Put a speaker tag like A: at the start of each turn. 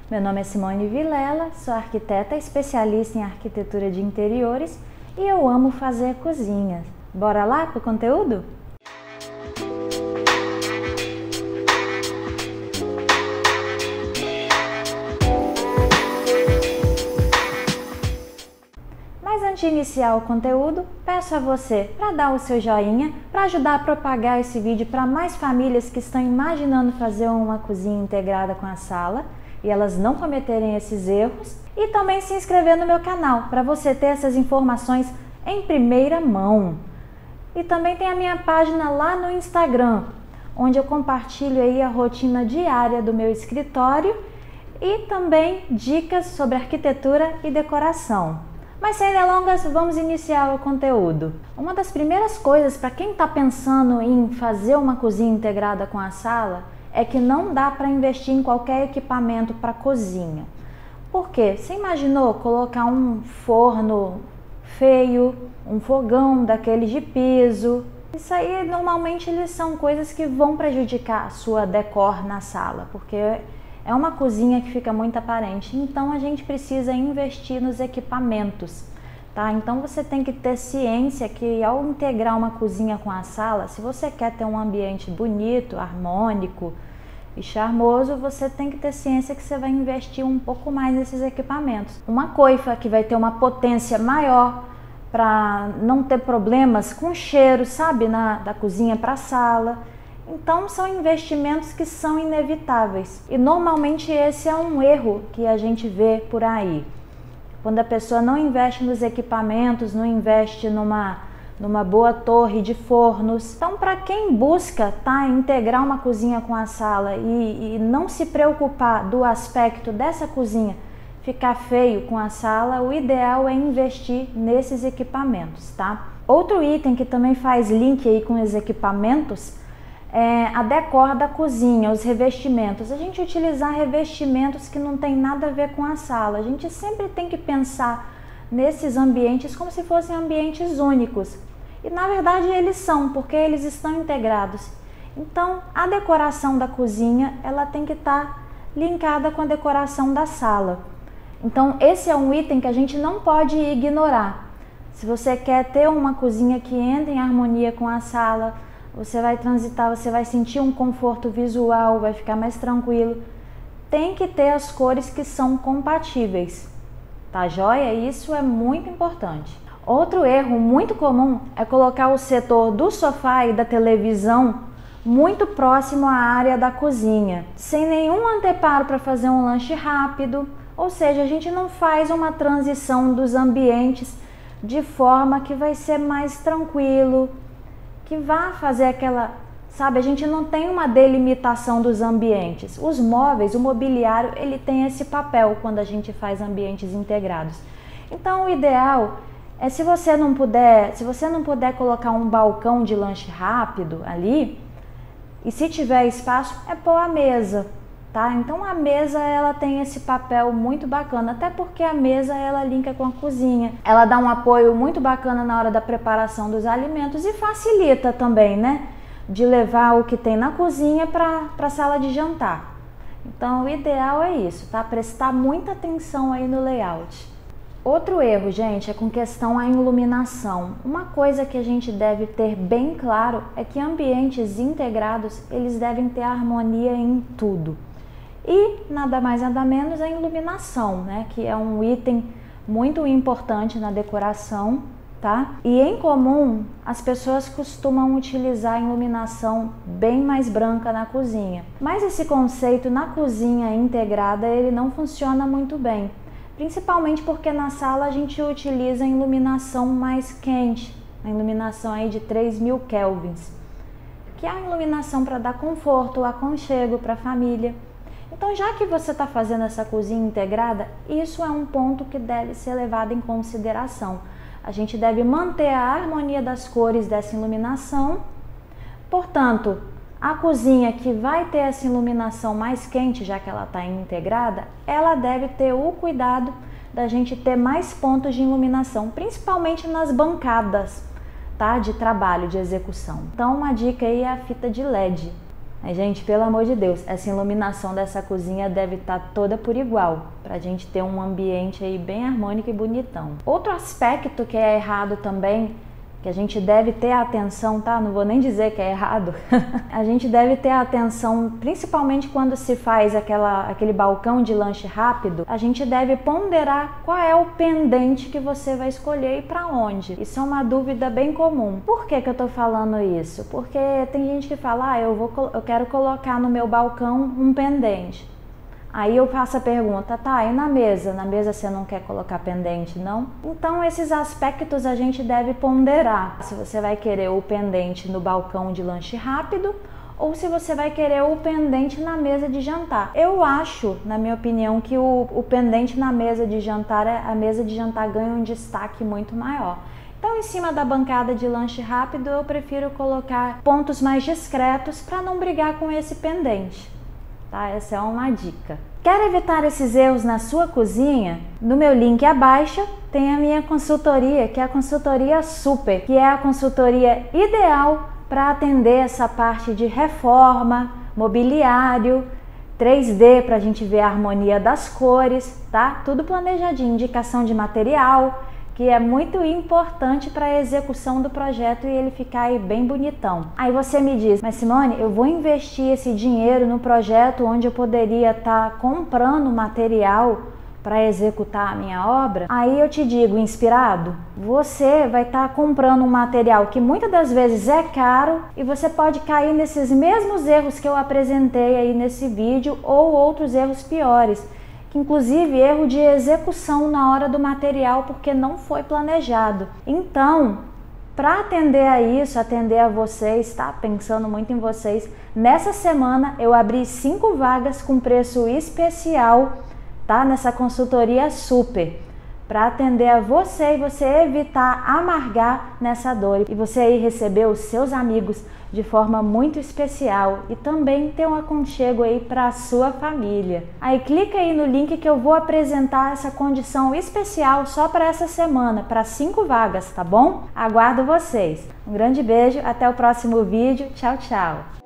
A: Meu nome é Simone Vilela, sou arquiteta especialista em arquitetura de interiores e eu amo fazer cozinhas. Bora lá pro conteúdo? Mas antes de iniciar o conteúdo, peço a você para dar o seu joinha para ajudar a propagar esse vídeo para mais famílias que estão imaginando fazer uma cozinha integrada com a sala e elas não cometerem esses erros, e também se inscrever no meu canal para você ter essas informações em primeira mão. E também tem a minha página lá no Instagram, onde eu compartilho aí a rotina diária do meu escritório e também dicas sobre arquitetura e decoração. Mas sem delongas, vamos iniciar o conteúdo. Uma das primeiras coisas para quem está pensando em fazer uma cozinha integrada com a sala é que não dá para investir em qualquer equipamento para cozinha. Por quê? Você imaginou colocar um forno feio, um fogão daqueles de piso? Isso aí normalmente eles são coisas que vão prejudicar a sua decor na sala, porque é uma cozinha que fica muito aparente. Então a gente precisa investir nos equipamentos, tá? Então você tem que ter ciência que ao integrar uma cozinha com a sala, se você quer ter um ambiente bonito, harmônico e charmoso, você tem que ter ciência que você vai investir um pouco mais nesses equipamentos. Uma coifa que vai ter uma potência maior para não ter problemas com cheiro, sabe, da cozinha para a sala. Então são investimentos que são inevitáveis e normalmente esse é um erro que a gente vê por aí. Quando a pessoa não investe nos equipamentos, não investe numa boa torre de fornos. Então, para quem busca integrar uma cozinha com a sala e não se preocupar do aspecto dessa cozinha ficar feio com a sala, o ideal é investir nesses equipamentos, tá? Outro item que também faz link aí com os equipamentos é a decor da cozinha, os revestimentos. A gente utilizar revestimentos que não tem nada a ver com a sala. A gente sempre tem que pensar nesses ambientes como se fossem ambientes únicos. E na verdade eles são, porque eles estão integrados. Então a decoração da cozinha ela tem que estar linkada com a decoração da sala. Então esse é um item que a gente não pode ignorar. Se você quer ter uma cozinha que entre em harmonia com a sala, você vai transitar, você vai sentir um conforto visual, vai ficar mais tranquilo. Tem que ter as cores que são compatíveis. Tá joia? Isso é muito importante. Outro erro muito comum é colocar o setor do sofá e da televisão muito próximo à área da cozinha, sem nenhum anteparo para fazer um lanche rápido, ou seja, a gente não faz uma transição dos ambientes de forma que vai ser mais tranquilo, que vá fazer aquela, sabe, a gente não tem uma delimitação dos ambientes. Os móveis, o mobiliário, ele tem esse papel quando a gente faz ambientes integrados. Então o ideal é se você não puder colocar um balcão de lanche rápido ali, e se tiver espaço, é pôr a mesa, tá? Então a mesa ela tem esse papel muito bacana, até porque a mesa ela linka com a cozinha. Ela dá um apoio muito bacana na hora da preparação dos alimentos e facilita também, né? De levar o que tem na cozinha para a sala de jantar. Então o ideal é isso, tá? Prestar muita atenção aí no layout. Outro erro, gente, é com questão à iluminação. Uma coisa que a gente deve ter bem claro é que ambientes integrados, eles devem ter harmonia em tudo. E nada mais nada menos a iluminação, né? Que é um item muito importante na decoração, tá? E em comum, as pessoas costumam utilizar a iluminação bem mais branca na cozinha. Mas esse conceito na cozinha integrada, ele não funciona muito bem. Principalmente porque na sala a gente utiliza a iluminação mais quente, a iluminação aí de 3000 kelvins, que é a iluminação para dar conforto, aconchego para a família. Então, já que você está fazendo essa cozinha integrada, isso é um ponto que deve ser levado em consideração. A gente deve manter a harmonia das cores dessa iluminação. Portanto, a cozinha que vai ter essa iluminação mais quente, já que ela está integrada, ela deve ter o cuidado da gente ter mais pontos de iluminação, principalmente nas bancadas, tá? De trabalho, de execução. Então uma dica aí é a fita de LED. Mas, gente, pelo amor de Deus, essa iluminação dessa cozinha deve estar toda por igual, pra gente ter um ambiente aí bem harmônico e bonitão. Outro aspecto que é errado também, que a gente deve ter atenção, tá? Não vou nem dizer que é errado. A gente deve ter atenção, principalmente quando se faz aquele balcão de lanche rápido, a gente deve ponderar qual é o pendente que você vai escolher e para onde. Isso é uma dúvida bem comum. Por que eu tô falando isso? Porque tem gente que fala, eu quero colocar no meu balcão um pendente. Aí eu faço a pergunta, tá, e na mesa? Na mesa você não quer colocar pendente, não? Então esses aspectos a gente deve ponderar. Se você vai querer o pendente no balcão de lanche rápido ou se você vai querer o pendente na mesa de jantar. Eu acho, na minha opinião, que o pendente na mesa de jantar, a mesa de jantar ganha um destaque muito maior. Então, em cima da bancada de lanche rápido, eu prefiro colocar pontos mais discretos para não brigar com esse pendente. Tá? Essa é uma dica. Quer evitar esses erros na sua cozinha? No meu link abaixo tem a minha consultoria, que é a consultoria Super, que é a consultoria ideal para atender essa parte de reforma, mobiliário, 3D para a gente ver a harmonia das cores, tá? Tudo planejadinho, indicação de material, que é muito importante para a execução do projeto e ele ficar aí bem bonitão. Aí você me diz, mas Simone, eu vou investir esse dinheiro no projeto onde eu poderia estar comprando material para executar a minha obra? Aí eu te digo, inspirado, você vai estar comprando um material que muitas das vezes é caro e você pode cair nesses mesmos erros que eu apresentei aí nesse vídeo ou outros erros piores. Inclusive erro de execução na hora do material porque não foi planejado. Então, para atender a isso, atender a vocês, tá? Pensando muito em vocês, nessa semana eu abri 5 vagas com preço especial, tá? Nessa consultoria Super, para atender a você e você evitar amargar nessa dor e você aí receber os seus amigos de forma muito especial e também ter um aconchego aí para a sua família. Aí clica aí no link que eu vou apresentar essa condição especial só para essa semana, para 5 vagas, tá bom? Aguardo vocês. Um grande beijo, até o próximo vídeo. Tchau, tchau!